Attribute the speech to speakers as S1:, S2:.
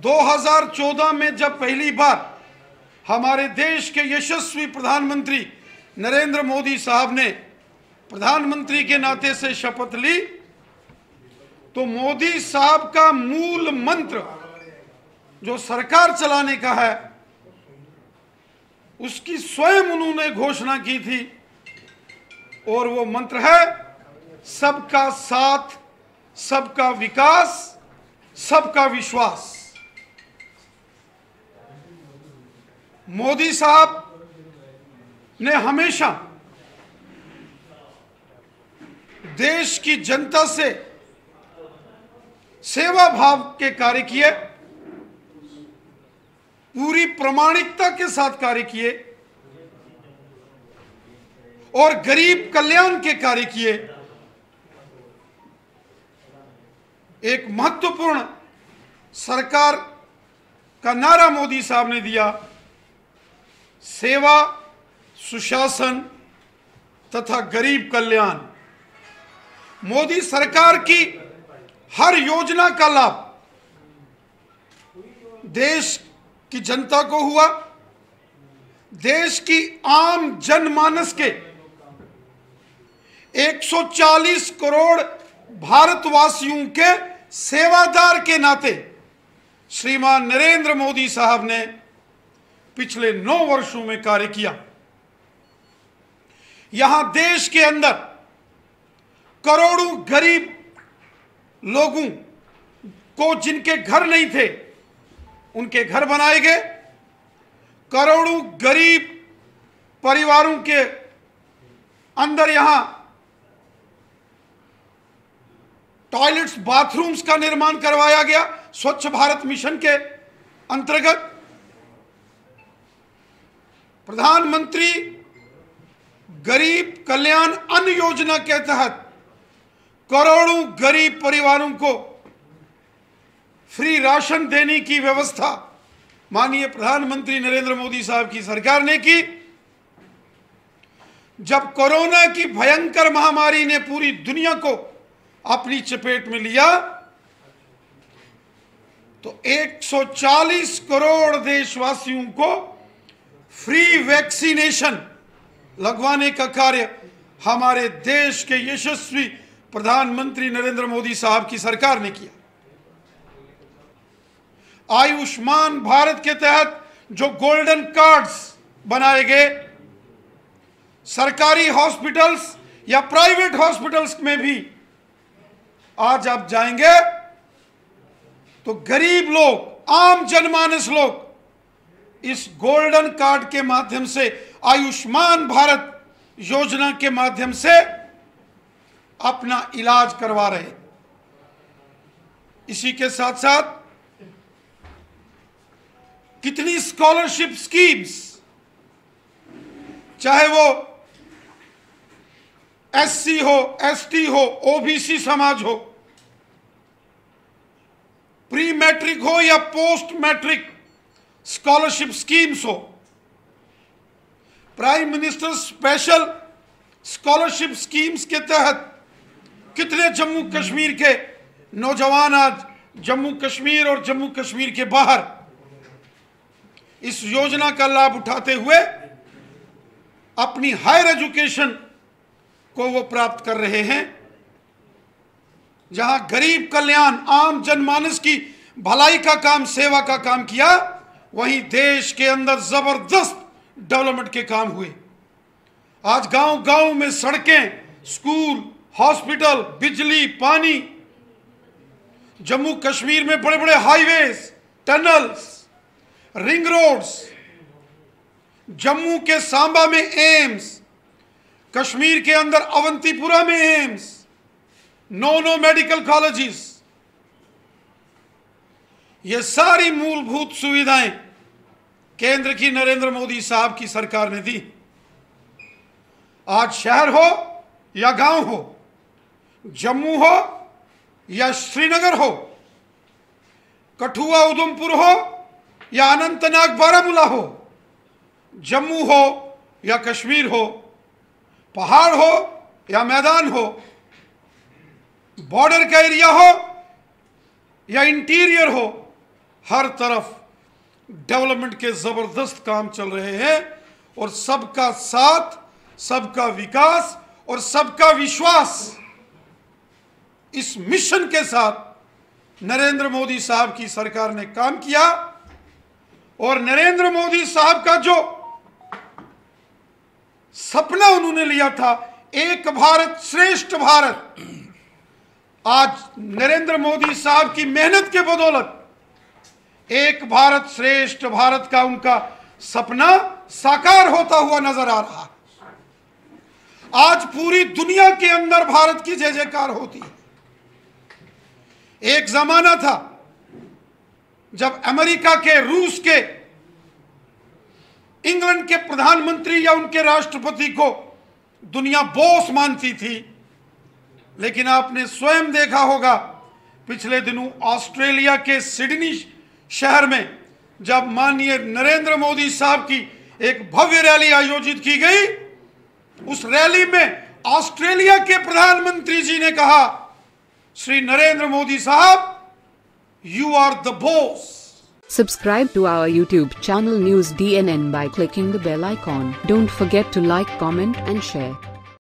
S1: 2014 में जब पहली बार हमारे देश के यशस्वी प्रधानमंत्री नरेंद्र मोदी साहब ने प्रधानमंत्री के नाते से शपथ ली, तो मोदी साहब का मूल मंत्र जो सरकार चलाने का है, उसकी स्वयं उन्होंने घोषणा की थी, और वो मंत्र है सबका साथ, सबका विकास, सबका विश्वास। मोदी साहब ने हमेशा देश की जनता से सेवा भाव के कार्य किए, पूरी प्रामाणिकता के साथ कार्य किए और गरीब कल्याण के कार्य किए। एक महत्वपूर्ण सरकार का नारा मोदी साहब ने दिया, सेवा, सुशासन तथा गरीब कल्याण। मोदी सरकार की हर योजना का लाभ देश की जनता को हुआ। देश की आम जनमानस के 140 करोड़ भारतवासियों के सेवादार के नाते श्रीमान नरेंद्र मोदी साहब ने पिछले 9 वर्षों में कार्य किया। यहां देश के अंदर करोड़ों गरीब लोगों को जिनके घर नहीं थे, उनके घर बनाए गए। करोड़ों गरीब परिवारों के अंदर यहां टॉयलेट्स, बाथरूम्स का निर्माण करवाया गया स्वच्छ भारत मिशन के अंतर्गत। प्रधानमंत्री गरीब कल्याण अन्न योजना के तहत करोड़ों गरीब परिवारों को फ्री राशन देने की व्यवस्था माननीय प्रधानमंत्री नरेंद्र मोदी साहब की सरकार ने की। जब कोरोना की भयंकर महामारी ने पूरी दुनिया को अपनी चपेट में लिया, तो 140 करोड़ देशवासियों को फ्री वैक्सीनेशन लगवाने का कार्य हमारे देश के यशस्वी प्रधानमंत्री नरेंद्र मोदी साहब की सरकार ने किया। आयुष्मान भारत के तहत जो गोल्डन कार्ड्स बनाए गए, सरकारी हॉस्पिटल्स या प्राइवेट हॉस्पिटल्स में भी आज आप जाएंगे तो गरीब लोग, आम जनमानस लोग इस गोल्डन कार्ड के माध्यम से, आयुष्मान भारत योजना के माध्यम से अपना इलाज करवा रहे। इसी के साथ साथ कितनी स्कॉलरशिप स्कीम्स, चाहे वो एससी हो, एसटी हो, ओबीसी समाज हो, प्री मैट्रिक हो या पोस्ट मैट्रिक स्कॉलरशिप स्कीम्स हो, prime minister special scholarship schemes के तहत कितने जम्मू कश्मीर के नौजवान आज जम्मू कश्मीर और जम्मू कश्मीर के बाहर इस योजना का लाभ उठाते हुए अपनी हायर एजुकेशन को वो प्राप्त कर रहे हैं। जहां गरीब कल्याण, आम जनमानस की भलाई का काम, सेवा का काम किया, वहीं देश के अंदर जबरदस्त डेवलपमेंट के काम हुए। आज गांव गांव में सड़कें, स्कूल, हॉस्पिटल, बिजली, पानी, जम्मू कश्मीर में बड़े बड़े highways, tunnels, ring roads, Jammu के सांबा में एम्स, कश्मीर के अंदर अवंतीपुरा में एम्स, 9 मेडिकल कॉलेजेस, ये सारी मूलभूत सुविधाएं केंद्र की नरेंद्र मोदी साहब की सरकार ने दी। आज शहर हो या गांव हो, जम्मू हो या श्रीनगर हो, कठुआ उधमपुर हो या अनंतनाग बारामूला हो, जम्मू हो या कश्मीर हो, पहाड़ हो या मैदान हो, बॉर्डर का एरिया हो या इंटीरियर हो, हर तरफ डेवलपमेंट के जबरदस्त काम चल रहे हैं और सबका साथ, सबका विकास और सबका विश्वास, इस मिशन के साथ नरेंद्र मोदी साहब की सरकार ने काम किया। और नरेंद्र मोदी साहब का जो सपना उन्होंने लिया था, एक भारत श्रेष्ठ भारत, आज नरेंद्र मोदी साहब की मेहनत के बदौलत एक भारत श्रेष्ठ भारत का उनका सपना साकार होता हुआ नजर आ रहा है। आज पूरी दुनिया के अंदर भारत की जय जयकार होती है। एक जमाना था जब अमेरिका के, रूस के, इंग्लैंड के प्रधानमंत्री या उनके राष्ट्रपति को दुनिया बॉस मानती थी, लेकिन आपने स्वयं देखा होगा पिछले दिनों ऑस्ट्रेलिया के सिडनी शहर में जब माननीय नरेंद्र मोदी साहब की एक भव्य रैली आयोजित की गई, उस रैली में ऑस्ट्रेलिया के प्रधानमंत्री जी ने कहा, श्री नरेंद्र मोदी साहब, you are the boss.
S2: Subscribe to our YouTube channel News DNN by clicking the bell icon. Don't forget to like, comment and share.